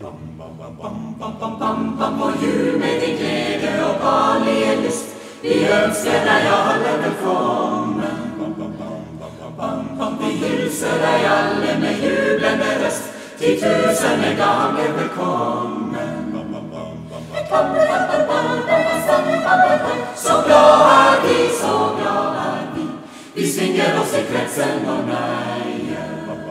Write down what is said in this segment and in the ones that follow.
På jul med din glede og barnlige lyst, vi ønsker deg alle velkommen. Vi hilser deg alle med jublende røst, 10.000 ganger velkommen. Så glad er vi, så glad er vi, vi svinger oss i kretsen og neier.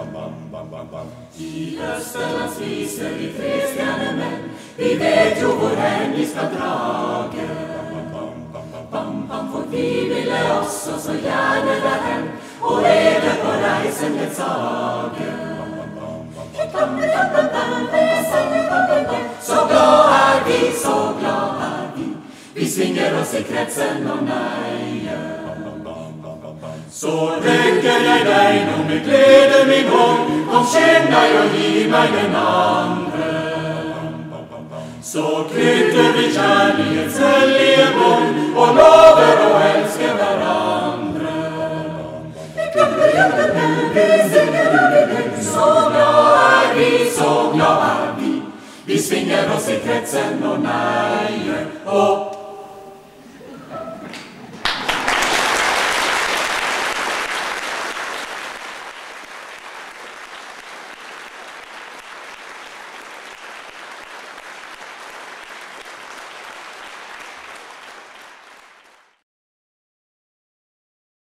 I Østerlands viser de 3 stjernemenn, vi vet jo hvor hen vi skal drage. For vi ville også så gjerne derhen, og leve på reisen ledsage. Så glad er vi, så glad er vi, vi svinger oss i kretsen og neier. Så rekker jeg deg nå med glede min hånd, kom skjenn deg og gi meg den andre. Så knytter vi kjærlighets hellige bånd, og lover å elske hverandre. Så glad er vi, så glad er vi, vi svinger oss i kretsen og neier opp.